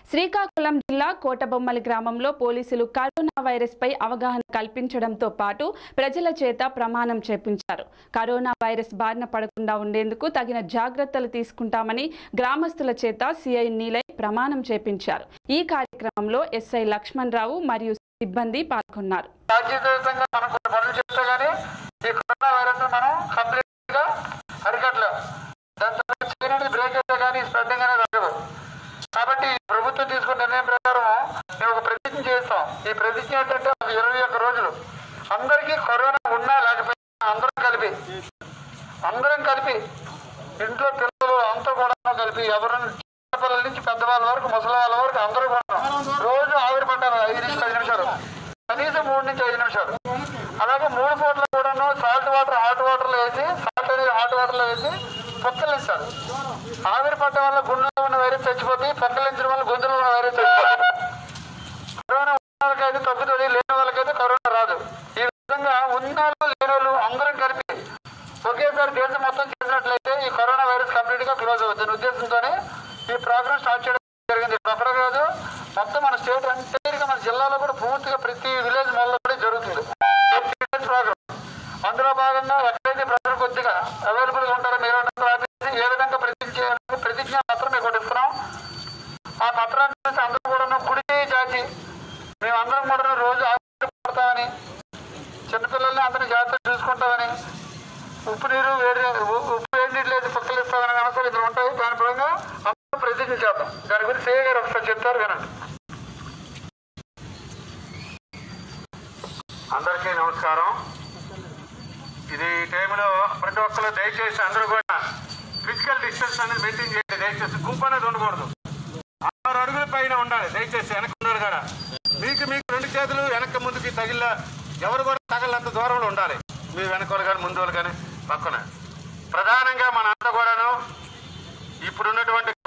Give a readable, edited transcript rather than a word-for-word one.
శ్రీకాకుళం జిల్లా కోటబొమ్మలి గ్రామంలో పోలీసులు కరోనా వైరస్ పై అవగాహన కల్పించడంతో పాటు ప్రజల చేత ప్రమాణం చేపించారు. కరోనా వైరస్ బారిన పడకుండా ఉండేందుకు తగిన జాగ్రత్తలు తీసుకుంటామని గ్రామస్తుల చేత సిఐ నీలై ప్రమాణం చేపించారు. ఈ కార్యక్రమంలో ఎస్ఐ లక్ష్మణరావు మరియు సిబ్బంది పాల్గొన్నారు. కాబట్టి ప్రభుత్వం తీసుకున్న నిర్ణయం ప్రకారం మేము ఒక ప్రతిజ్ఞ చేస్తాం. ఈ ప్రతిజ్ఞ ఏంటంటే 21 రోజులు అందరికీ కరోనా ఉన్నా లేకపోయినా అందరం కలిపి ఇంట్లో పిల్లలు అంతా కూడా కలిపి ఎవరైనా చిన్నపిల్లల నుంచి పెద్దవాళ్ళ వరకు ముసలి వాళ్ళ వరకు అందరూ కూడా రోజు ఆవిరి పట్టాలి 5 నుంచి 10 నిమిషాలు, కనీసం 3 నుంచి 5 నిమిషాలు. అలాగే 3 పూటలు కూడాను సాల్ట్ వాటర్ హాట్ వాటర్లో వేసి పొక్కలించాలి. ఆవిరి పట్టడం వల్ల గుండెలో ఉన్న వైరస్ చచ్చిపోతుంది, పొక్కలించడం వల్ల గొంతులో ఉన్న వైరస్ చచ్చిపోతుంది. కరోనా ఉన్న వాళ్ళకైతే తగ్గుతుంది, లేని వాళ్ళకైతే కరోనా రాదు. ఈ విధంగా ఉన్న లేని వాళ్ళు అందరం కలిపి ఒకేసారి దేశం మొత్తం చేసినట్లయితే ఈ కరోనా వైరస్ కంప్లీట్ గా క్లోజ్ అవుతుంది ఉద్దేశంతోనే ఈ ప్రోగ్రామ్ స్టార్ట్ చేయడం జరిగింది. ఒక్కడే కాదు, మొత్తం మన స్టేట్ అంతేగా మన జిల్లాలో కూడా పూర్తిగా ప్రతి విలేజ్ మొదలు కూడా జరుగుతుంది ప్రోగ్రామ్. అందులో భాగంగా ఎక్కడైతే ప్రజలు కొద్దిగా అవైలబుల్ గా ఉంటారో మీరు ఏ విధంగా ప్రతిజ్ఞ పత్రం మీకు ఇస్తున్నాం. ఆ పత్రాన్ని చూసి అందరూ కూడా కుడి చాచి మేమందరం కూడా రోజు ఆడుతామని, చిన్నపిల్లల్ని అందరినీ జాగ్రత్తగా చూసుకుంటామని, ఉప్పు వేడి నీళ్ళు వేసి పక్కలు ఇస్తామని అంశాలు ఇద్దరు ఉంటాయి. దాని పరంగా అందరూ ప్రతిజ్ఞ చేద్దాం. దాని గురించి సేవ గారు ఒకసారి చెప్తారు వినండి. అందరికీ నమస్కారం. ఇది టైంలో ప్రతి ఒక్కరు దయచేసి అందరూ కూడా ఫిజికల్ డిస్టెన్స్ అనేది మెయింటైన్ చేయండి. దయచేసి గుంపు అనేది ఉండకూడదు. 6 అడుగుల పైన ఉండాలి. దయచేసి వెనక ఉన్నారు కదా, మీకు 2 చేతులు వెనక ముందుకి తగిలిలా ఎవరు కూడా తగలంత దూరంలో ఉండాలి. మీ వెనక వాళ్ళు కానీ ముందు వాళ్ళు కానీ పక్కన. ప్రధానంగా మన అంతా కూడాను ఇప్పుడున్నటువంటి